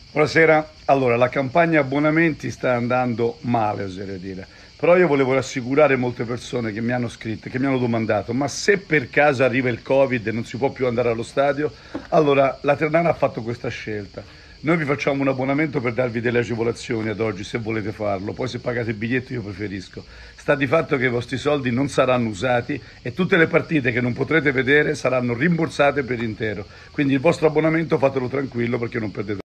Buonasera, allora la campagna abbonamenti sta andando male, oserei dire, però io volevo rassicurare molte persone che mi hanno scritto, che mi hanno domandato, ma se per caso arriva il Covid e non si può più andare allo stadio, allora la Ternana ha fatto questa scelta. Noi vi facciamo un abbonamento per darvi delle agevolazioni ad oggi, se volete farlo, poi se pagate il biglietto io preferisco. Sta di fatto che i vostri soldi non saranno usati e tutte le partite che non potrete vedere saranno rimborsate per intero, quindi il vostro abbonamento fatelo tranquillo perché non perdete